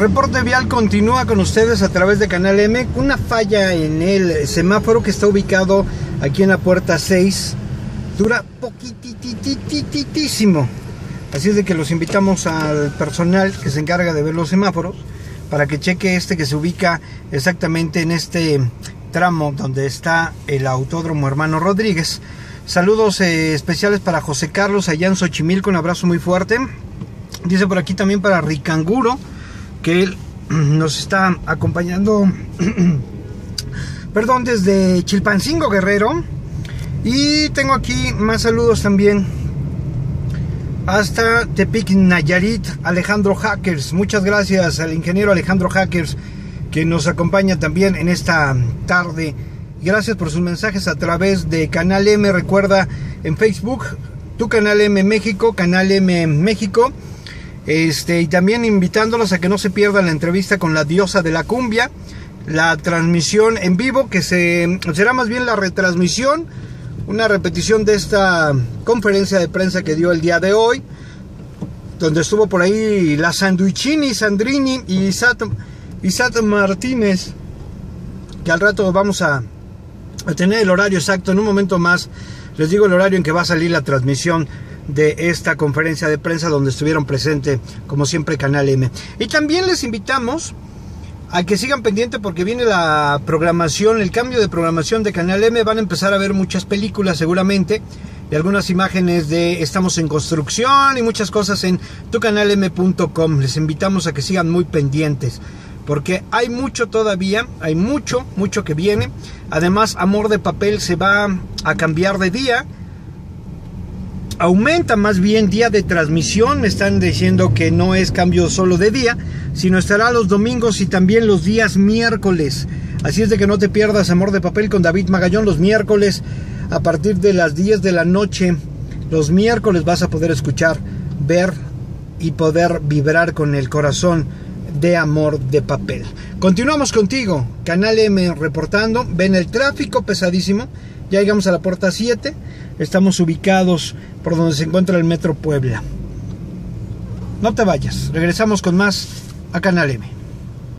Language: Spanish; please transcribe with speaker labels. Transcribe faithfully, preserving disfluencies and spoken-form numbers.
Speaker 1: reporte vial continúa con ustedes a través de Canal M. Una falla en el semáforo que está ubicado aquí en la puerta seis. Dura poquitititísimo. Así es de que los invitamos al personal que se encarga de ver los semáforos para que cheque este que se ubica exactamente en este tramo donde está el Autódromo Hermano Rodríguez. Saludos eh, especiales para José Carlos allá en Xochimilco, un abrazo muy fuerte. Dice por aquí también para Ricanguro, que él nos está acompañando perdón, desde Chilpancingo, Guerrero. Y tengo aquí más saludos también hasta Tepic, Nayarit, Alejandro Hackers. Muchas gracias al ingeniero Alejandro Hackers, que nos acompaña también en esta tarde. Gracias por sus mensajes a través de Canal M. Recuerda, en Facebook, tu Canal M México, Canal M México. Este, y también invitándolos a que no se pierdan la entrevista con la diosa de la cumbia, la transmisión en vivo, que se, será más bien la retransmisión, una repetición de esta conferencia de prensa que dio el día de hoy, donde estuvo por ahí la Sanduichini, Sandrini y Isat, Isat Martínez, que al rato vamos a, a tener el horario exacto. En un momento más les digo el horario en que va a salir la transmisión de esta conferencia de prensa, donde estuvieron presentes como siempre Canal M. Y también les invitamos a que sigan pendiente, porque viene la programación, el cambio de programación de Canal M. Van a empezar a ver muchas películas seguramente, y algunas imágenes de Estamos en Construcción y muchas cosas en tu canal m punto com. Les invitamos a que sigan muy pendientes, porque hay mucho todavía, hay mucho, mucho que viene. Además, Amor de Papel se va a cambiar de día. Aumenta más bien día de transmisión. Me están diciendo que no es cambio solo de día, sino estará los domingos y también los días miércoles. Así es de que no te pierdas Amor de Papel con David Magallón los miércoles a partir de las diez de la noche. Los miércoles vas a poder escuchar, ver y poder vibrar con el corazón de Amor de Papel. Continuamos contigo, Canal M reportando. Ven el tráfico pesadísimo. Ya llegamos a la puerta siete. Estamos ubicados por donde se encuentra el Metro Puebla. No te vayas, regresamos con más a Canal M.